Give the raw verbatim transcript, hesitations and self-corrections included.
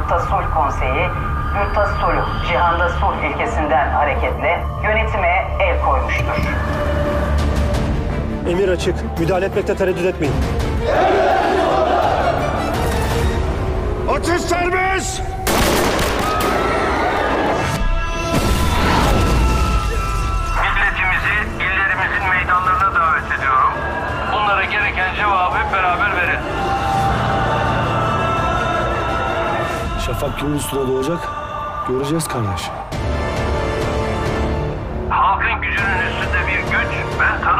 Yurtta Sulh Konseyi, Yurtta Sulh, Cihanda Sulh ilkesinden hareketle yönetime el koymuştur. Emir açık. Müdahale etmekte tereddüt etmeyin. Atış serbest! Milletimizi, illerimizin meydanlarına davet ediyorum. Bunlara gereken cevabı hep beraber verin. Şafak günün üstüne doğacak. Göreceğiz kardeş. Halkın gücünün üstünde bir güç ben tanımıyorum.